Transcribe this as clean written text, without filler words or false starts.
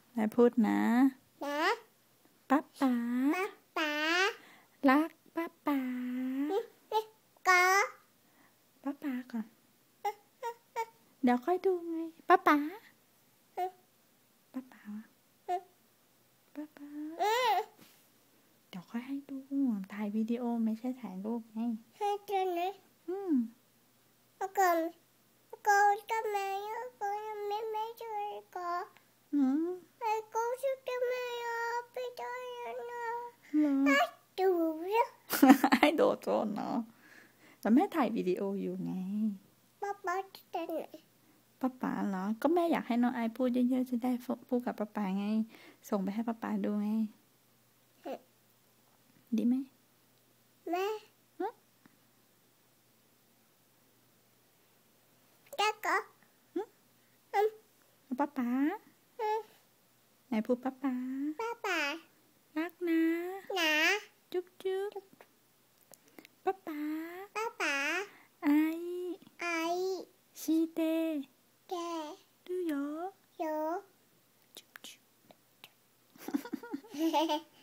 นายพูดนะป๊าป๋ารักป๊าป๋าป๊าป๋าก่อนเดี๋ยวค่อยดูไงป๊าป๋าป๊าป๋าป๊าป๋าเดี๋ยวค่อยให้ดูถ่ายวิดีโอไม่ใช่ถ่ายรูปไงให้โดดโซนเนาะแต่แม่ถ่ายวิดีโออยู่ไงป๊าป๋าเหรอก็แม่อยากให้น้องไอพูดเยอะๆจะได้พูดกับป๊าป๋าไงส่งไปให้ป๊าป๋าดูไงดีไหมแม่ป๊าป๋าไหนพูดป๊าป๋ารักนะจุ๊บจุ๊บป๊าป๋าไอชีเตดูโยจุ๊บจุ๊บ